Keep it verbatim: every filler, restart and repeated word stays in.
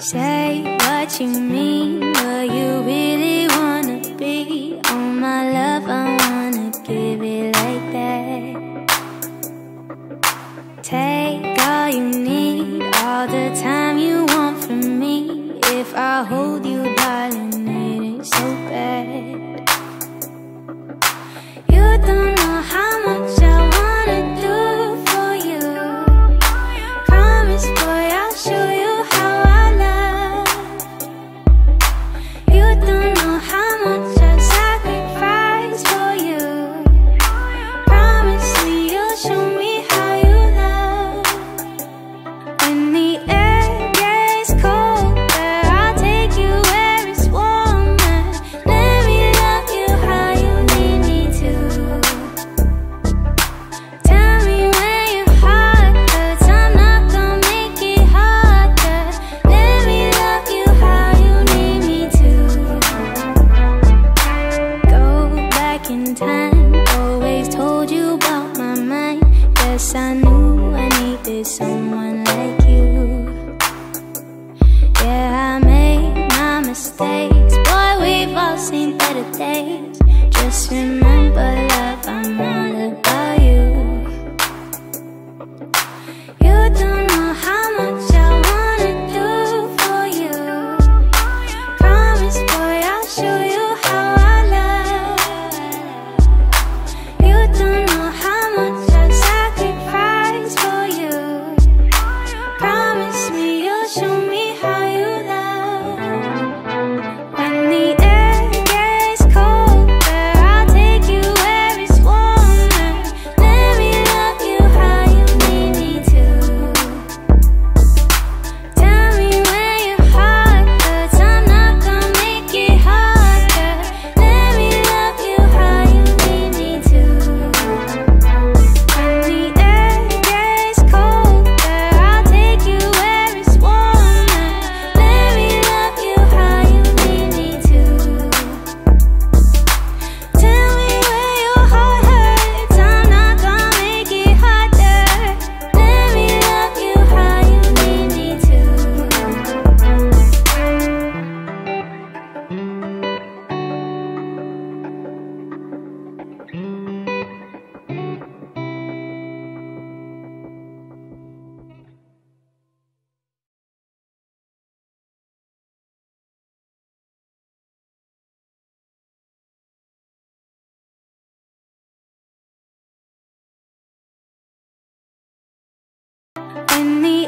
Say what you mean, what you really wanna be. Oh my love, I wanna give it like that. Take all you need, all the time you want from me. If I hold you, darling, it ain't so bad. You don't know how much I wanna do for you. Promise, boy, I'll show you how I love. You don't know how much I sacrifice for you. Promise me you'll show me how you love. When the air gets colder, I'll take you where it's warmer. Let me love you how you need me to. Tell me when your heart hurts, I'm not gonna make it harder. Let me love you how you need me to. Go back in time, always told you about my mind. Guess I knew I needed someone like you. Yeah, I made my mistakes, boy, we've all seen better days. Just remember, love, I'm all about you. You don't know how much I wanna do for you. Promise, boy, I'll show you how I love. You don't know how much I sacrifice for you. Promise me you'll show me how you love. When the air gets colder, I'll take you where it's warmer. Let me love you how you need me to. Tell me when your heart hurts, I'm not gonna make it harder. Let me love you how you need me to. When the air gets colder, I'll take you where it's warmer. Let me love you how you need me to. Tell me where your heart hurts, I'm not gonna make it harder. Let me love you how you need me to. When the